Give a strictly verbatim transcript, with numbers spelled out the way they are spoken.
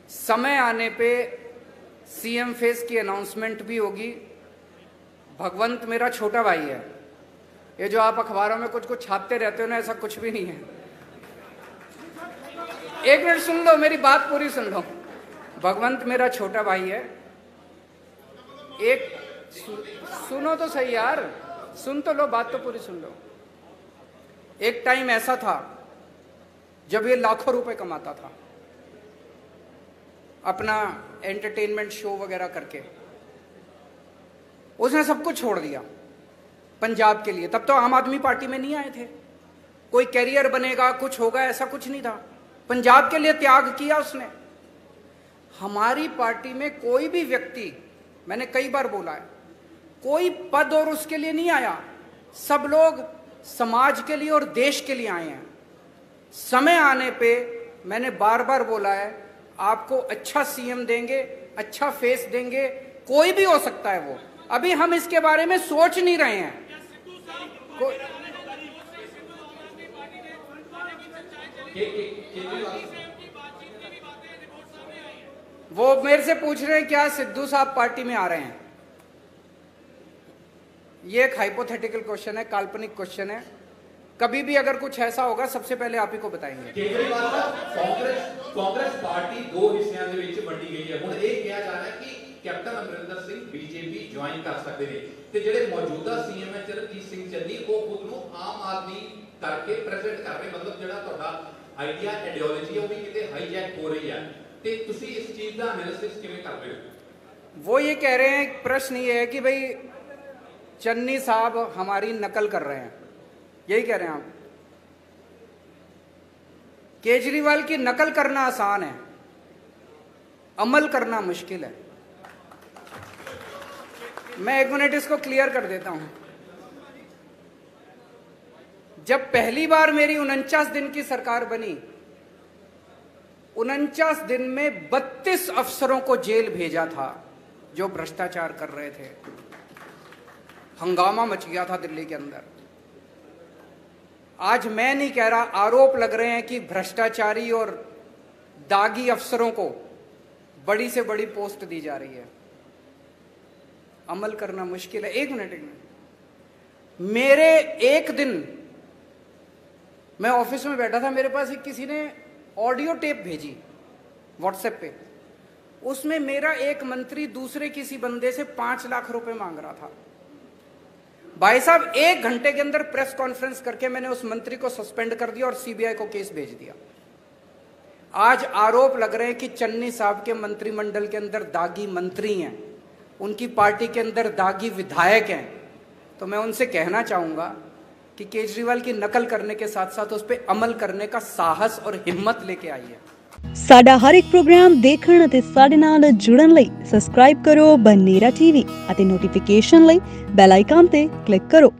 समय आने पे सीएम फेस की अनाउंसमेंट भी होगी। भगवंत मेरा छोटा भाई है। ये जो आप अखबारों में कुछ कुछ छापते रहते हो ना, ऐसा कुछ भी नहीं है। एक मिनट सुन लो, मेरी बात पूरी सुन लो। भगवंत मेरा छोटा भाई है। एक सु, सुनो तो सही यार, सुन तो लो, बात तो पूरी सुन लो। एक टाइम ऐसा था जब ये लाखों रुपए कमाता था अपना एंटरटेनमेंट शो वगैरह करके। उसने सब कुछ छोड़ दिया पंजाब के लिए। तब तो आम आदमी पार्टी में नहीं आए थे। कोई कैरियर बनेगा, कुछ होगा, ऐसा कुछ नहीं था। पंजाब के लिए त्याग किया उसने। हमारी पार्टी में कोई भी व्यक्ति, मैंने कई बार बोला है, कोई पद और उसके लिए नहीं आया। सब लोग समाज के लिए और देश के लिए आए हैं। समय आने पे मैंने बार बार बोला है, आपको अच्छा सीएम देंगे, अच्छा फेस देंगे, कोई भी हो सकता है वो। अभी हम इसके बारे में सोच नहीं रहे हैं। को... वो मेरे से पूछ रहे हैं क्या सिद्धू साहब पार्टी में आ रहे हैं। ये एक हाइपोथेटिकल क्वेश्चन है, काल्पनिक क्वेश्चन है। कभी भी अगर कुछ ऐसा होगा सबसे पहले आप ही को बताएंगे। केजरीवाल कांग्रेस कांग्रेस पार्टी दो हिस्सों ਦੇ ਵਿੱਚ ਵੰਡੀ ਗਈ ਹੈ। ਹੁਣ ਇਹ ਕਿਹਾ ਜਾ ਰਿਹਾ ਹੈ ਕਿ captain Amarinder Singh BJP join ਕਰ ਸਕਦੇ ਨੇ ਤੇ ਜਿਹੜੇ ਮੌਜੂਦਾ ਸੀਐਮ ਹੈ ਚਰਨਜੀਤ ਸਿੰਘ ਚੰਨੀ ਉਹ ਖੁਦ ਨੂੰ ਆਮ ਆਦਮੀ ਕਰਕੇ ਪ੍ਰੈਜ਼ੈਂਟ ਕਰ ਰਹੇ। ਮਤਲਬ ਜਿਹੜਾ ਤੁਹਾਡਾ ਆਈਡੀਆ ਆਈਡੀਓਲੋਜੀ ਹੈ ਉਹ ਵੀ ਕਿਤੇ ਹਾਈਜੈਕ ਹੋ ਰਹੀ ਹੈ ਤੇ ਤੁਸੀਂ ਇਸ ਚੀਜ਼ ਦਾ ਐਨਾਲਿਸਿਸ ਕਿਵੇਂ ਕਰਦੇ ਹੋ? वो ये कह रहे हैं, प्रश्न ये है कि भाई चन्नी साहब हमारी नकल कर रहे हैं, यही कह रहे हैं आप? केजरीवाल की नकल करना आसान है, अमल करना मुश्किल है। मैं एक मिनट इसको क्लियर कर देता हूं। जब पहली बार मेरी उनचास दिन की सरकार बनी, उनचास दिन में बत्तीस अफसरों को जेल भेजा था जो भ्रष्टाचार कर रहे थे। हंगामा मच गया था दिल्ली के अंदर। आज मैं नहीं कह रहा, आरोप लग रहे हैं कि भ्रष्टाचारी और दागी अफसरों को बड़ी से बड़ी पोस्ट दी जा रही है। अमल करना मुश्किल है। एक मिनट एक मिनट मेरे एक दिन मैं ऑफिस में बैठा था, मेरे पास एक किसी ने ऑडियो टेप भेजी व्हाट्सएप पे। उसमें मेरा एक मंत्री दूसरे किसी बंदे से पांच लाख रुपए मांग रहा था। भाई साहब, एक घंटे के अंदर प्रेस कॉन्फ्रेंस करके मैंने उस मंत्री को सस्पेंड कर दिया और सीबीआई को केस भेज दिया। आज आरोप लग रहे हैं कि चन्नी साहब के मंत्रिमंडल के अंदर दागी मंत्री हैं, उनकी पार्टी के अंदर दागी विधायक हैं। तो मैं उनसे कहना चाहूंगा कि केजरीवाल की नकल करने के साथ साथ उस पर अमल करने का साहस और हिम्मत लेके आइए। साडा हर एक प्रोग्राम देखण ਅਤੇ ਸਾਡੇ ਨਾਲ ਜੁੜਨ ਲਈ ਸਬਸਕ੍ਰਾਈਬ ਕਰੋ ਬਨੇਰਾ ਟੀਵੀ ਅਤੇ ਨੋਟੀਫਿਕੇਸ਼ਨ ਲਈ ਬੈਲ ਆਈਕਨ ਤੇ ਕਲਿੱਕ ਕਰੋ।